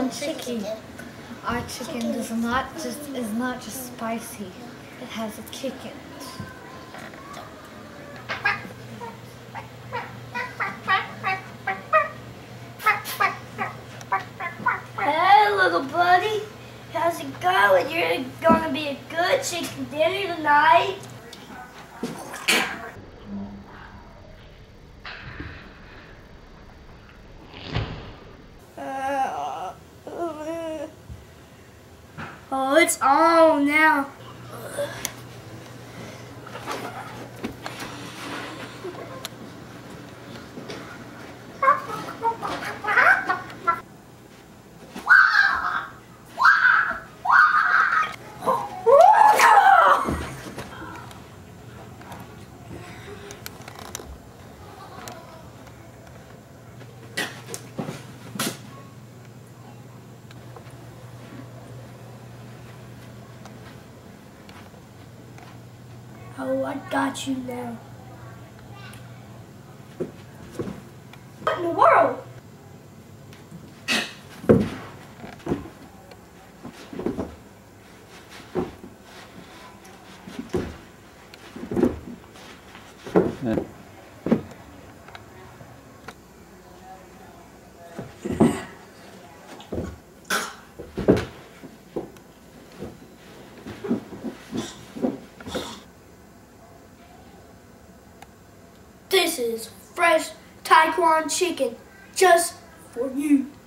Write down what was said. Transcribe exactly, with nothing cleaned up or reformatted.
Kwan Chicki. Our chicken does not just is not just spicy. It has a kick in it. Hey, little buddy. How's it going? You're gonna be a good chicken dinner tonight. Uh, oh, it's on now. Oh, I got you now. What in the world? Yeah. This is fresh Tai Kwan chicken just for you.